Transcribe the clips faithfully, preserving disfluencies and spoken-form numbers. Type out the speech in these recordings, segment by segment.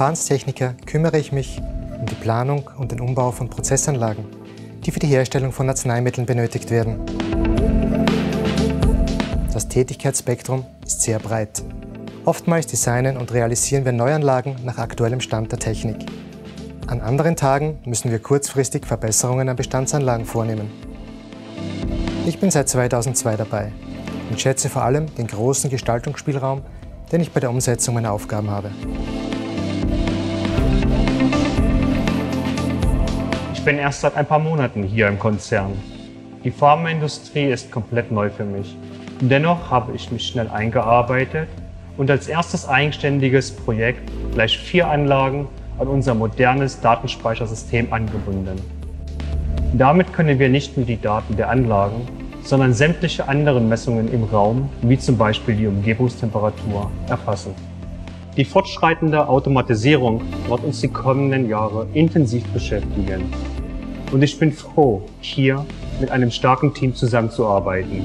Verfahrenstechniker kümmere ich mich um die Planung und den Umbau von Prozessanlagen, die für die Herstellung von Arzneimitteln benötigt werden. Das Tätigkeitsspektrum ist sehr breit. Oftmals designen und realisieren wir Neuanlagen nach aktuellem Stand der Technik. An anderen Tagen müssen wir kurzfristig Verbesserungen an Bestandsanlagen vornehmen. Ich bin seit zweitausendzwei dabei und schätze vor allem den großen Gestaltungsspielraum, den ich bei der Umsetzung meiner Aufgaben habe. Ich bin erst seit ein paar Monaten hier im Konzern. Die Pharmaindustrie ist komplett neu für mich. Dennoch habe ich mich schnell eingearbeitet und als erstes eigenständiges Projekt gleich vier Anlagen an unser modernes Datenspeichersystem angebunden. Damit können wir nicht nur die Daten der Anlagen, sondern sämtliche anderen Messungen im Raum, wie zum Beispiel die Umgebungstemperatur, erfassen. Die fortschreitende Automatisierung wird uns die kommenden Jahre intensiv beschäftigen. Und ich bin froh, hier mit einem starken Team zusammenzuarbeiten.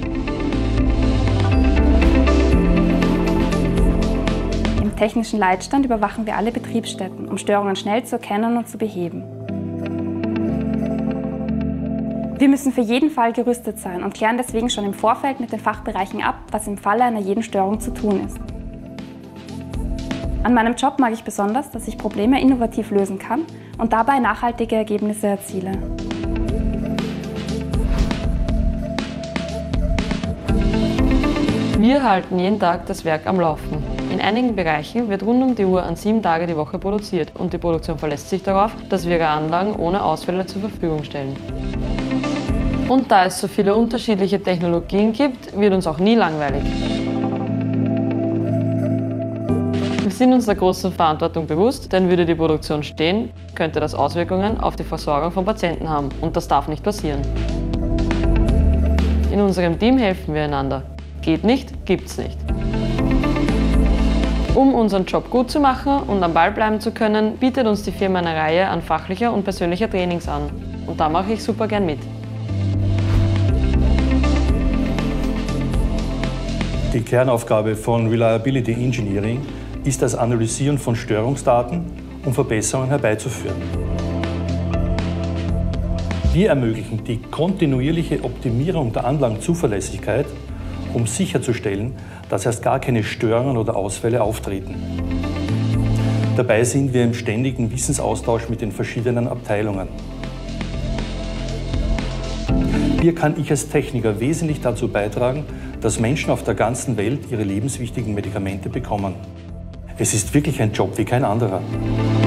Im technischen Leitstand überwachen wir alle Betriebsstätten, um Störungen schnell zu erkennen und zu beheben. Wir müssen für jeden Fall gerüstet sein und klären deswegen schon im Vorfeld mit den Fachbereichen ab, was im Falle einer jeden Störung zu tun ist. An meinem Job mag ich besonders, dass ich Probleme innovativ lösen kann und dabei nachhaltige Ergebnisse erziele. Wir halten jeden Tag das Werk am Laufen. In einigen Bereichen wird rund um die Uhr an sieben Tage die Woche produziert und die Produktion verlässt sich darauf, dass wir ihre Anlagen ohne Ausfälle zur Verfügung stellen. Und da es so viele unterschiedliche Technologien gibt, wird uns auch nie langweilig. Wir sind uns der großen Verantwortung bewusst, denn würde die Produktion stehen, könnte das Auswirkungen auf die Versorgung von Patienten haben und das darf nicht passieren. In unserem Team helfen wir einander. Geht nicht, gibt's nicht. Um unseren Job gut zu machen und am Ball bleiben zu können, bietet uns die Firma eine Reihe an fachlicher und persönlicher Trainings an. Und da mache ich super gern mit. Die Kernaufgabe von Reliability Engineering ist das Analysieren von Störungsdaten, um Verbesserungen herbeizuführen. Wir ermöglichen die kontinuierliche Optimierung der Anlagenzuverlässigkeit, um sicherzustellen, dass erst gar keine Störungen oder Ausfälle auftreten. Dabei sind wir im ständigen Wissensaustausch mit den verschiedenen Abteilungen. Hier kann ich als Techniker wesentlich dazu beitragen, dass Menschen auf der ganzen Welt ihre lebenswichtigen Medikamente bekommen. Es ist wirklich ein Job wie kein anderer.